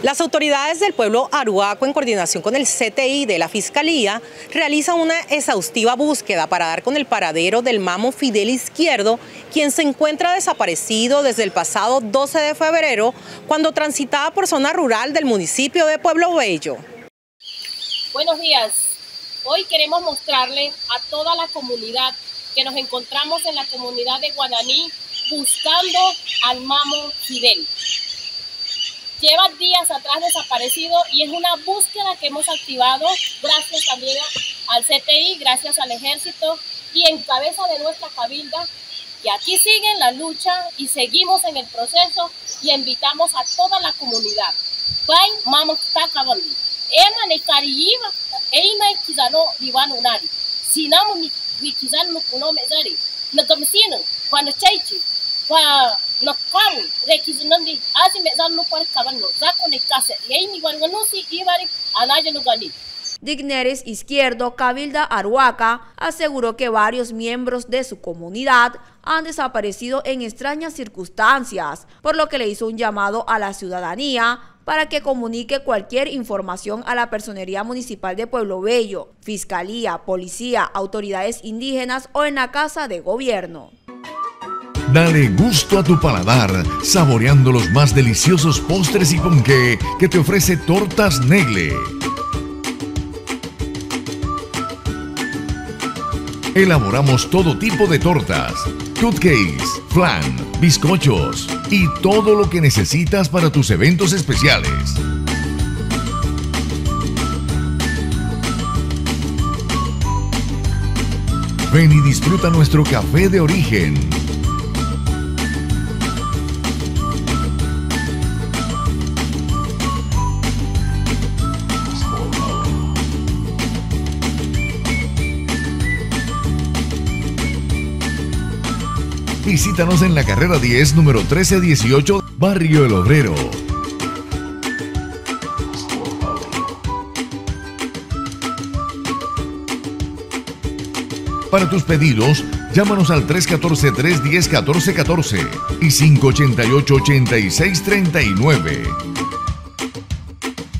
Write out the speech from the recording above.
Las autoridades del pueblo Arhuaco, en coordinación con el CTI de la Fiscalía, realizan una exhaustiva búsqueda para dar con el paradero del mamo Fidel Izquierdo, quien se encuentra desaparecido desde el pasado 12 de febrero, cuando transitaba por zona rural del municipio de Pueblo Bello. Buenos días. Hoy queremos mostrarle a toda la comunidad que nos encontramos en la comunidad de Guananí buscando al mamo Fidel. Lleva días atrás desaparecido y es una búsqueda que hemos activado gracias también al CTI, gracias al Ejército y en cabeza de nuestra cabilda. Y aquí sigue la lucha y seguimos en el proceso y invitamos a toda la comunidad. Bai mamo takabali. Ema ne kariyiva, eima kizano divano nari. Sinamo mi kizano kuno mezari. Nakamsino, kwano chaichi, kwa nakaru rekizinandi asi mezano kwa kabano. Zako ne kase, yeini warganusi ivari anaje nugani. Digneris Izquierdo, Cabilda Arhuaca, aseguró que varios miembros de su comunidad han desaparecido en extrañas circunstancias, por lo que le hizo un llamado a la ciudadanía para que comunique cualquier información a la Personería Municipal de Pueblo Bello, Fiscalía, Policía, autoridades indígenas o en la Casa de Gobierno. Dale gusto a tu paladar, saboreando los más deliciosos postres y ponqué que te ofrece Tortas Negle. Elaboramos todo tipo de tortas, cupcakes, flan, bizcochos y todo lo que necesitas para tus eventos especiales. Ven y disfruta nuestro café de origen. Visítanos en la carrera 10, número 1318, Barrio El Obrero. Para tus pedidos, llámanos al 314-310-1414 y 588-8639.